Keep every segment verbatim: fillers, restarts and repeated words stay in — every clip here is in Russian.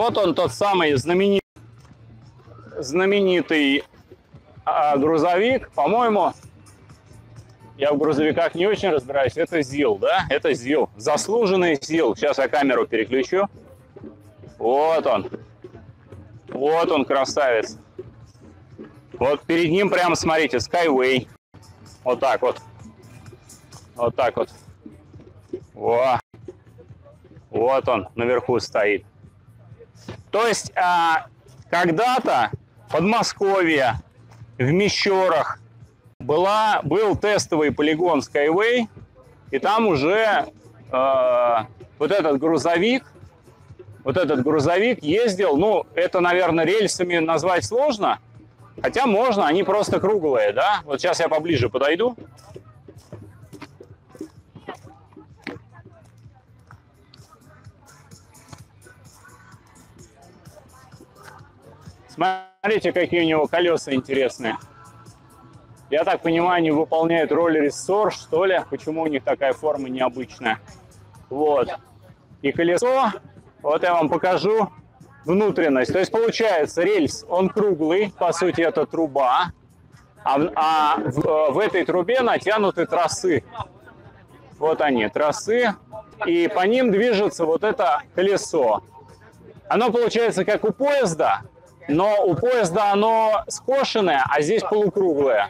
Вот он, тот самый знаменитый, знаменитый а, грузовик. По-моему, я в грузовиках не очень разбираюсь. Это ЗИЛ, да? Это ЗИЛ. Заслуженный ЗИЛ. Сейчас я камеру переключу. Вот он. Вот он, красавец. Вот перед ним прямо, смотрите, Skyway. Вот так вот. Вот так вот. Во. Вот он наверху стоит. То есть а, когда-то в Подмосковье, в Мещерах была, был тестовый полигон Skyway, и там уже э, вот этот грузовик, вот этот грузовик ездил, ну, это, наверное, рельсами назвать сложно, хотя можно, они просто круглые, да? Вот сейчас я поближе подойду. Смотрите, какие у него колеса интересные. Я так понимаю, они выполняют роль рессор, что ли? Почему у них такая форма необычная? Вот. И колесо, вот я вам покажу внутренность. То есть получается, рельс, он круглый, по сути, это труба, а, а в, в этой трубе натянуты тросы. Вот они, тросы, и по ним движется вот это колесо. Оно получается как у поезда, но у поезда оно скошенное, а здесь полукруглое.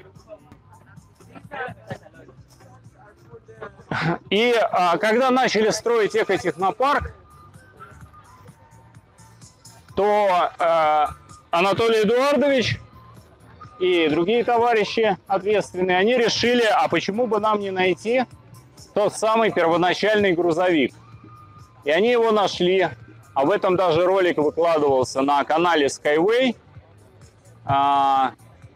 И а, когда начали строить экотехнопарк, то а, Анатолий Эдуардович и другие товарищи ответственные, они решили, а почему бы нам не найти тот самый первоначальный грузовик. И они его нашли. Об этом даже ролик выкладывался на канале Skyway. А,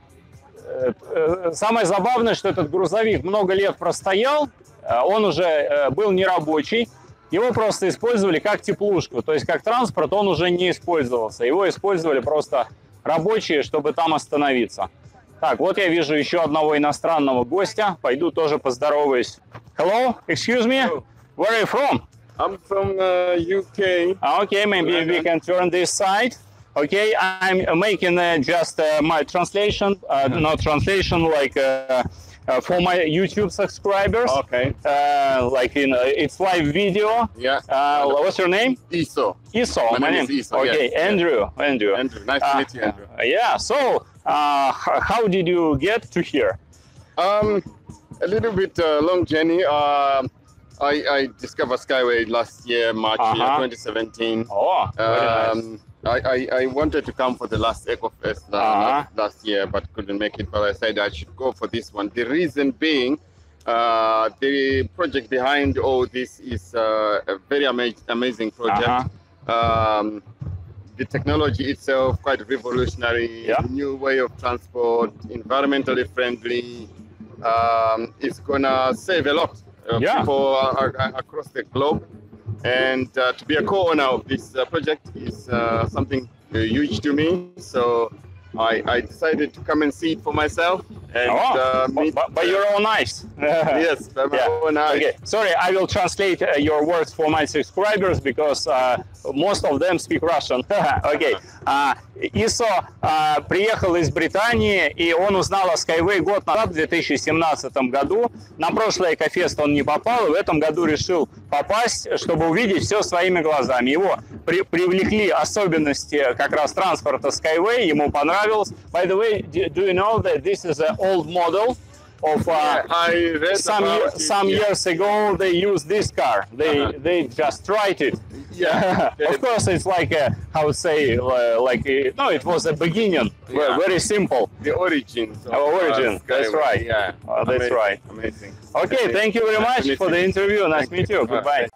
самое забавное, что этот грузовик много лет простоял, он уже был нерабочий, его просто использовали как теплушку, то есть как транспорт он уже не использовался, его использовали просто рабочие, чтобы там остановиться. Так, вот я вижу еще одного иностранного гостя, пойду тоже поздороваюсь. Hello, excuse me, where are you from? I'm from uh, U K. Okay, maybe uh-huh. we can turn this side. Okay, I'm making uh, just uh, my translation, uh, uh-huh. not translation, like uh, uh, for my YouTube subscribers. Okay. Uh, like in uh, it's live video. Yeah. Uh, what's your name? Iso. Iso. My, my name, name is Iso. Okay, yes. Andrew. Andrew. Andrew. Nice uh, to meet you, Andrew. Yeah. So, uh, how did you get to here? Um, a little bit uh, long journey. Uh, I, I discovered Skyway last year, March uh-huh. year, twenty seventeen. Oh, very um, nice. I, I, I wanted to come for the last EcoFest uh, uh-huh. last, last year, but couldn't make it. But I said I should go for this one. The reason being, uh, the project behind all this is uh, a very ama amazing project. Uh-huh. um, the technology itself quite revolutionary, yeah. new way of transport, environmentally friendly. Um, it's gonna save a lot. Uh, yeah. people are, are across the globe, and uh, to be a co-owner of this uh, project is uh, something uh, huge to me. So I, I decided to come and see it for myself. And, oh, uh, meet, but, but your own eyes. Yes, by my yeah. own eyes. Okay, sorry, I will translate uh, your words for my subscribers because uh, most of them speak Russian. Okay. Uh, Исо uh, приехал из Британии, и он узнал о Skyway год назад, в две тысячи семнадцатом году. На прошлый Экофест он не попал, и в этом году решил попасть, чтобы увидеть все своими глазами. Его при привлекли особенности как раз транспорта Skyway, ему понравилось. By the way, do you know that this is an old model of uh, yeah, I read some about year, some it, yeah. years ago they used this car. They uh-huh. they just tried it. Yeah. Of course, it's like a, how to say uh, like a, no, it was a beginning. Yeah. Very simple. The origin. Of, Our origin. Uh, that's right. Yeah. Uh, that's Amazing. right. Amazing. Okay. Thank you very much for the interview. Nice to meet you. Goodbye.